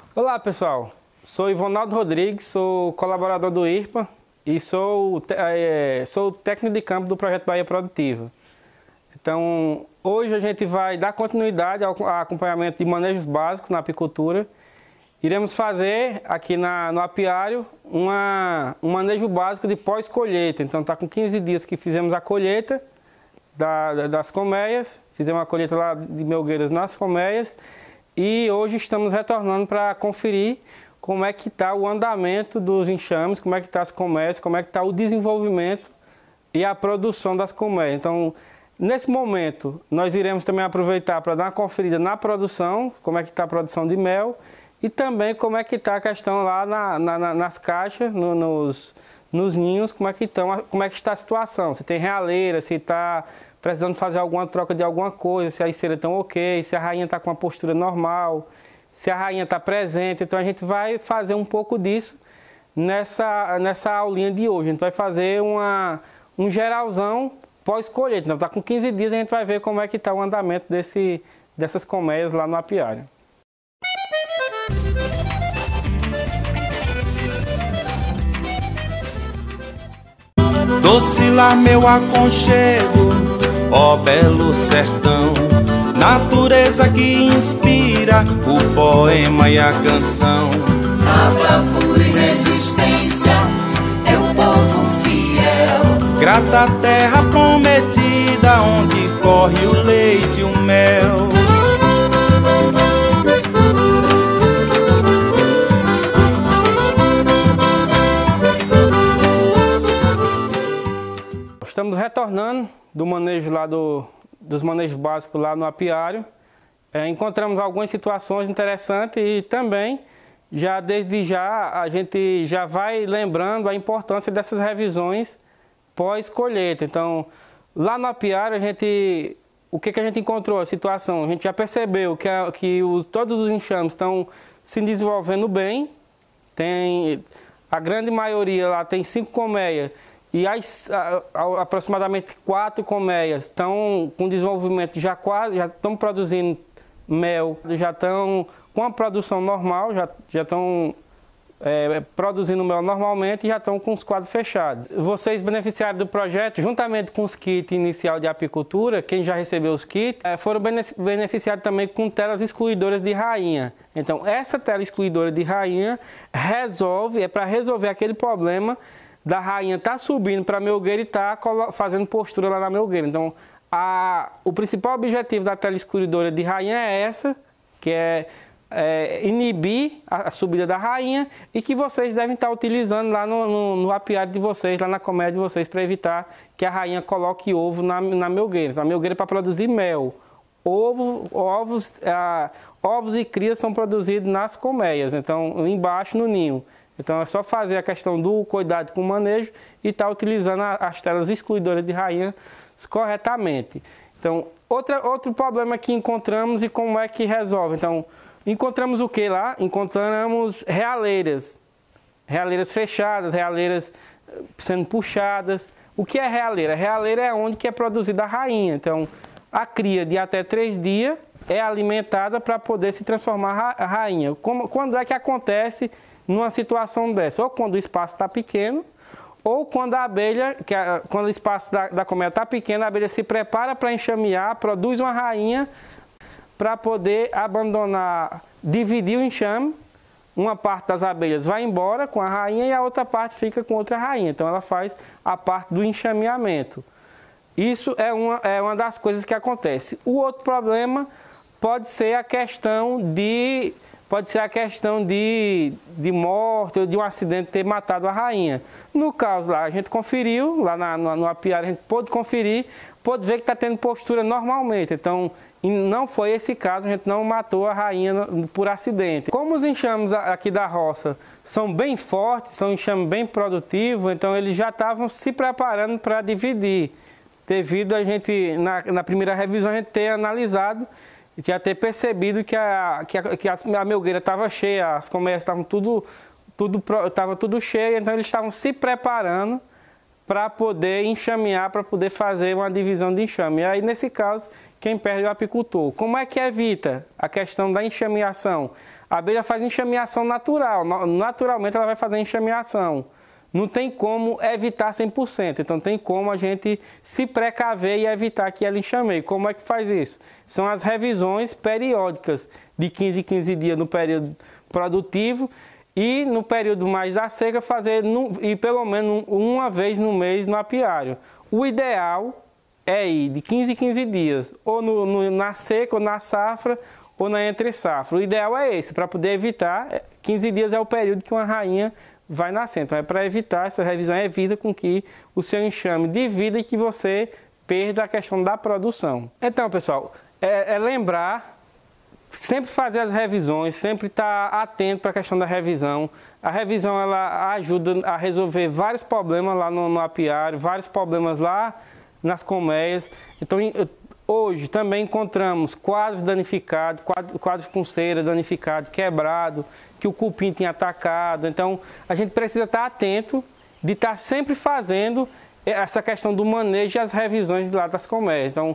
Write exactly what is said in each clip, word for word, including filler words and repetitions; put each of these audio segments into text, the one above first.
Olá pessoal, sou Ivonaldo Rodrigues, sou colaborador do I R P A e sou, é, sou técnico de campo do Projeto Bahia Produtiva. Então, hoje a gente vai dar continuidade ao acompanhamento de manejos básicos na apicultura. Iremos fazer aqui na, no apiário uma, um manejo básico de pós-colheita. Então está com quinze dias que fizemos a colheita da, das colmeias, fizemos a colheita lá de melgueiras nas colmeias e hoje estamos retornando para conferir como é que está o andamento dos enxames, como é que está as colmeias, como é que está o desenvolvimento e a produção das colmeias. Então, nesse momento, nós iremos também aproveitar para dar uma conferida na produção, como é que está a produção de mel, e também como é que está a questão lá na, na, nas caixas, no, nos, nos ninhos, como é, que estão, como é que está a situação. Se tem realeira, se está precisando fazer alguma troca de alguma coisa, se as ceras estão ok, se a rainha está com uma postura normal, se a rainha está presente. Então a gente vai fazer um pouco disso nessa, nessa aulinha de hoje. A gente vai fazer uma, um geralzão pós-colheita. Então está com quinze dias, a gente vai ver como é que está o andamento desse, dessas colmeias lá no apiário. Doce lar, meu aconchego, ó belo sertão, natureza que inspira o poema e a canção. A bravura e resistência é o povo fiel. Grata terra prometida, onde corre o leite e o mel. Estamos retornando do manejo lá do, dos manejos básicos lá no apiário. É, encontramos algumas situações interessantes e também, já desde já, a gente já vai lembrando a importância dessas revisões pós-colheita. Então, lá no apiário, a gente, o que, que a gente encontrou? A situação, a gente já percebeu que, a, que os, todos os enxames estão se desenvolvendo bem. Tem, a grande maioria lá tem cinco colmeias. E as, a, a, aproximadamente quatro colmeias estão com desenvolvimento, já quase, já estão produzindo mel, já estão com a produção normal, já, já estão é, produzindo mel normalmente e já estão com os quadros fechados. Vocês beneficiaram do projeto, juntamente com os kits inicial de apicultura, quem já recebeu os kits, é, foram beneficiados também com telas excluidoras de rainha. Então, essa tela excluidora de rainha resolve, é para resolver aquele problema da rainha tá subindo para a melgueira e tá fazendo postura lá na melgueira. Então, a, o principal objetivo da tela escuridora de rainha é essa, que é, é inibir a, a subida da rainha e que vocês devem estar utilizando lá no, no, no apiário de vocês, lá na colmeia de vocês, para evitar que a rainha coloque ovo na, na melgueira. Então, a melgueira é para produzir mel. Ovo, ovos, a, ovos e crias são produzidos nas colmeias, então embaixo no ninho. Então é só fazer a questão do cuidado com o manejo e estar tá utilizando as telas excluidoras de rainha corretamente. Então, outra, outro problema que encontramos e como é que resolve. Então, encontramos o que lá? Encontramos realeiras. Realeiras fechadas, realeiras sendo puxadas. O que é realeira? Realeira é onde que é produzida a rainha. Então, a cria de até três dias é alimentada para poder se transformar a rainha. Como, quando é que acontece numa situação dessa? Ou quando o espaço está pequeno, ou quando a abelha, que a, quando o espaço da, da colmeia está pequeno, a abelha se prepara para enxamear, produz uma rainha para poder abandonar, dividir o enxame. Uma parte das abelhas vai embora com a rainha e a outra parte fica com outra rainha. Então ela faz a parte do enxameamento. Isso é uma, é uma das coisas que acontece. O outro problema pode ser a questão de... Pode ser a questão de, de morte ou de um acidente ter matado a rainha. No caso lá, a gente conferiu, lá na, no, no apiário a gente pôde conferir, pôde ver que está tendo postura normalmente. Então, não foi esse caso, a gente não matou a rainha por acidente. Como os enxames aqui da roça são bem fortes, são enxames bem produtivos, então eles já estavam se preparando para dividir. Devido a gente, na, na primeira revisão, a gente ter analisado, já ter percebido que a, que a, que a melgueira estava cheia, as colmeias estavam tudo, tudo, tava tudo cheio, então eles estavam se preparando para poder enxamear, para poder fazer uma divisão de enxame. E aí, nesse caso, quem perde é o apicultor. Como é que evita a questão da enxameação? A abelha faz enxameação natural, naturalmente ela vai fazer enxameação. Não tem como evitar cem por cento, então tem como a gente se precaver e evitar que ela enxameie. Como é que faz isso? São as revisões periódicas, de quinze em quinze dias no período produtivo e no período mais da seca fazer no, e pelo menos uma vez no mês no apiário. O ideal é ir de quinze em quinze dias, ou no, no, na seca, ou na safra, ou na entre safra. O ideal é esse, para poder evitar, quinze dias é o período que uma rainha vai nascer. Então é para evitar, essa revisão evita com que o seu enxame divida e que você perda a questão da produção. Então, pessoal, é, é lembrar, sempre fazer as revisões, sempre estar atento para a questão da revisão. A revisão ela ajuda a resolver vários problemas lá no, no apiário, vários problemas lá nas colmeias. Então, hoje também encontramos quadros danificados, quadros, quadros com cera danificados, quebrado, que o cupim tinha atacado. Então, a gente precisa estar atento de estar sempre fazendo essa questão do manejo e as revisões lá das colmeias. Então,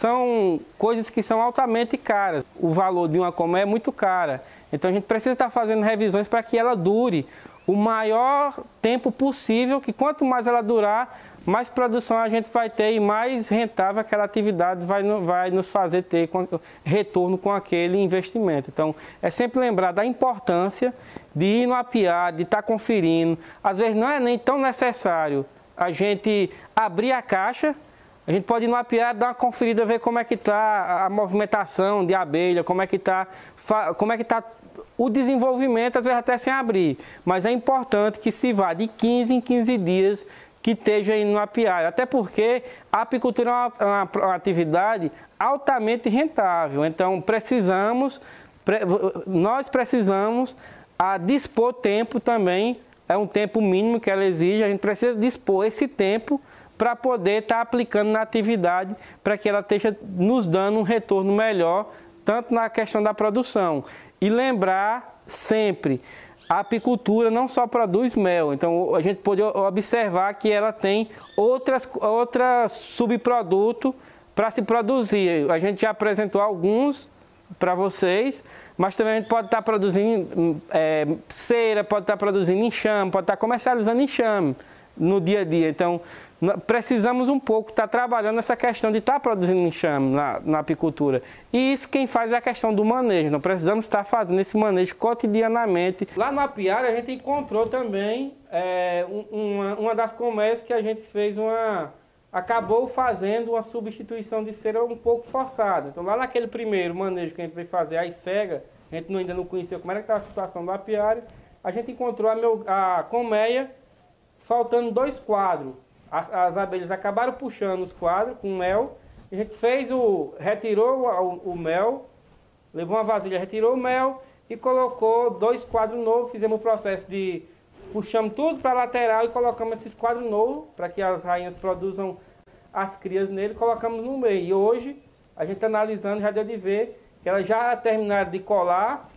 são coisas que são altamente caras. O valor de uma colmeia é muito cara. Então, a gente precisa estar fazendo revisões para que ela dure o maior tempo possível, que quanto mais ela durar, mais produção a gente vai ter e mais rentável aquela atividade vai, vai nos fazer ter retorno com aquele investimento. Então, é sempre lembrar da importância de ir no apiário, de estar conferindo. Às vezes não é nem tão necessário a gente abrir a caixa, a gente pode ir no apiário, dar uma conferida, ver como é que está a movimentação de abelha, como é que está como é que está o desenvolvimento, às vezes até sem abrir. Mas é importante que se vá de quinze em quinze dias que esteja aí no apiário, até porque a apicultura é uma, uma, uma atividade altamente rentável. Então precisamos, pre, nós precisamos a dispor tempo também, é um tempo mínimo que ela exige, a gente precisa dispor esse tempo para poder estar aplicando na atividade, para que ela esteja nos dando um retorno melhor, tanto na questão da produção. E lembrar sempre, a apicultura não só produz mel, então a gente pode observar que ela tem outras, outros subprodutos para se produzir. A gente já apresentou alguns para vocês, mas também a gente pode estar produzindo é, cera, pode estar produzindo enxame, pode estar comercializando enxame no dia a dia. Então, precisamos um pouco estar trabalhando essa questão de estar produzindo enxame na, na apicultura. E isso quem faz é a questão do manejo. Então, precisamos estar fazendo esse manejo cotidianamente. Lá no apiário a gente encontrou também é, uma, uma das colmeias que a gente fez uma... acabou fazendo uma substituição de cera um pouco forçada. Então, lá naquele primeiro manejo que a gente veio fazer, a cega, a gente ainda não conhecia como era que estava a situação do apiário, a gente encontrou a, meu, a colmeia faltando dois quadros. As, as abelhas acabaram puxando os quadros com mel, a gente fez o, retirou o, o mel, levou uma vasilha, retirou o mel e colocou dois quadros novos, fizemos o processo de puxamos tudo para a lateral e colocamos esses quadros novos para que as rainhas produzam as crias nele, colocamos no meio. E hoje, a gente analisando, já deu de ver que elas já terminaram de colar,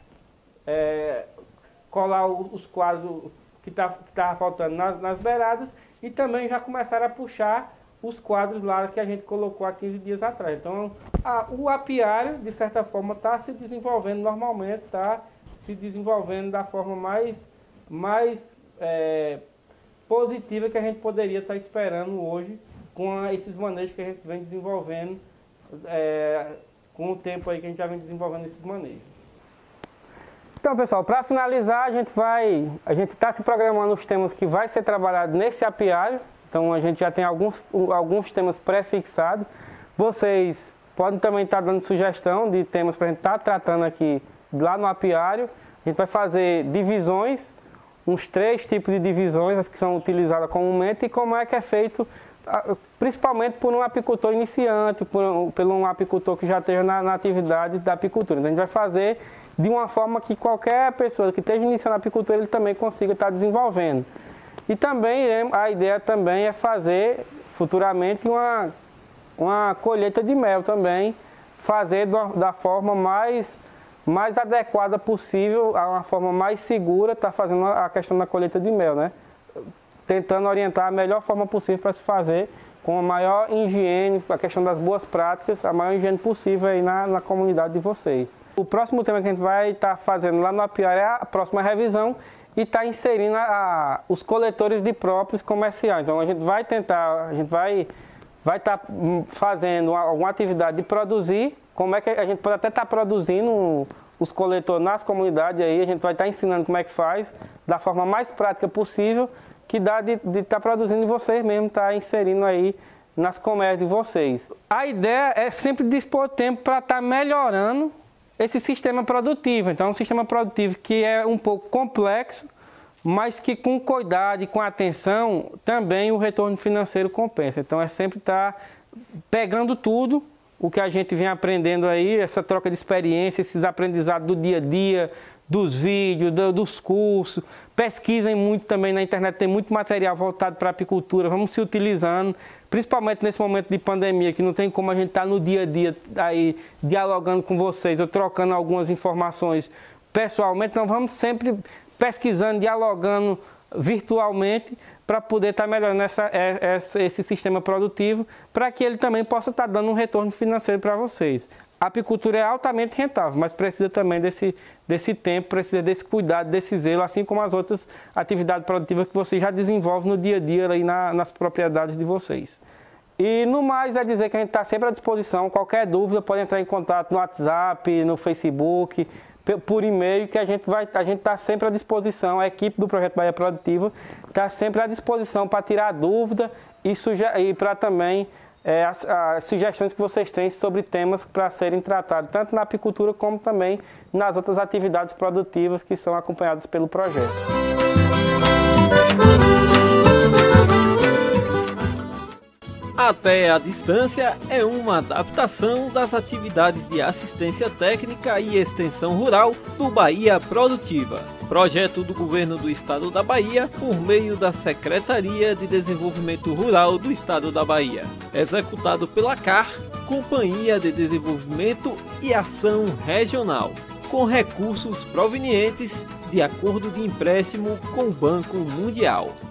é, colar os quadros que estavam tá, faltando nas, nas beiradas e também já começaram a puxar os quadros lá que a gente colocou há quinze dias atrás. Então, a, o apiário, de certa forma, está se desenvolvendo normalmente, está se desenvolvendo da forma mais, mais é, positiva que a gente poderia estar esperando hoje com a, esses manejos que a gente vem desenvolvendo, é, com o tempo aí que a gente já vem desenvolvendo esses manejos. Então, pessoal, para finalizar, a gente vai, a gente está se programando os temas que vai ser trabalhado nesse apiário. Então, a gente já tem alguns, alguns temas pré-fixados. Vocês podem também estar dando sugestão de temas para a gente estar tratando aqui lá no apiário. A gente vai fazer divisões, uns três tipos de divisões, as que são utilizadas comumente, e como é que é feito, principalmente por um apicultor iniciante, por, por um apicultor que já esteja na, na atividade da apicultura. Então, a gente vai fazer de uma forma que qualquer pessoa que esteja iniciando a apicultura, ele também consiga estar desenvolvendo. E também a ideia também é fazer futuramente uma, uma colheita de mel também, fazer da, da forma mais, mais adequada possível, a uma forma mais segura, estar fazendo a questão da colheita de mel, né? Tentando orientar a melhor forma possível para se fazer, com a maior higiene, a questão das boas práticas, a maior higiene possível aí na, na comunidade de vocês. O próximo tema que a gente vai estar fazendo lá no apiário é a próxima revisão e está inserindo a, a, os coletores de próprios comerciais. Então a gente vai tentar, a gente vai vai estar fazendo alguma atividade de produzir, como é que a gente pode até estar produzindo os coletores nas comunidades aí, a gente vai estar ensinando como é que faz, da forma mais prática possível, que dá de, de estar produzindo e vocês mesmo estar inserindo aí nas comércios de vocês. A ideia é sempre dispor tempo para estar melhorando esse sistema produtivo. Então, um sistema produtivo que é um pouco complexo, mas que com cuidado e com atenção também o retorno financeiro compensa. Então, é sempre estar pegando tudo o que a gente vem aprendendo aí, essa troca de experiência, esses aprendizados do dia a dia, dos vídeos, do, dos cursos. Pesquisem muito também na internet, tem muito material voltado para a apicultura, vamos se utilizando, principalmente nesse momento de pandemia, que não tem como a gente estar no dia a dia aí dialogando com vocês, ou trocando algumas informações pessoalmente. Então vamos sempre pesquisando, dialogando virtualmente para poder estar melhorando essa, essa, esse sistema produtivo, para que ele também possa estar dando um retorno financeiro para vocês. A apicultura é altamente rentável, mas precisa também desse, desse tempo, precisa desse cuidado, desse zelo, assim como as outras atividades produtivas que vocês já desenvolvem no dia a dia aí na, nas propriedades de vocês. E no mais é dizer que a gente está sempre à disposição, qualquer dúvida pode entrar em contato no WhatsApp, no Facebook, por e-mail, que a gente vai, a gente está sempre à disposição, a equipe do Projeto Bahia Produtiva está sempre à disposição para tirar dúvida e, e para também é, as, as sugestões que vocês têm sobre temas para serem tratados, tanto na apicultura como também nas outras atividades produtivas que são acompanhadas pelo projeto. Até a Distância é uma adaptação das atividades de assistência técnica e extensão rural do Bahia Produtiva, projeto do Governo do Estado da Bahia por meio da Secretaria de Desenvolvimento Rural do Estado da Bahia, executado pela C A R, Companhia de Desenvolvimento e Ação Regional, com recursos provenientes de acordo de empréstimo com o Banco Mundial.